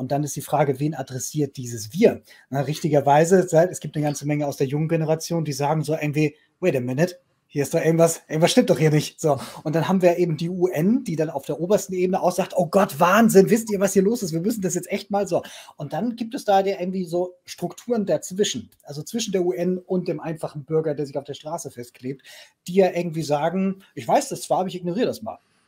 Und dann ist die Frage, wen adressiert dieses Wir? Na, richtigerweise, es gibt eine ganze Menge aus der jungen Generation, die sagen so irgendwie, wait a minute, hier ist doch irgendwas stimmt doch hier nicht. So. Und dann haben wir eben die UN, die dann auf der obersten Ebene aussagt, oh Gott, Wahnsinn, wisst ihr, was hier los ist? Wir müssen das jetzt echt mal so. Und dann gibt es da irgendwie so Strukturen dazwischen, also zwischen der UN und dem einfachen Bürger, der sich auf der Straße festklebt, die ja irgendwie sagen, ich weiß das zwar, aber ich ignoriere das mal.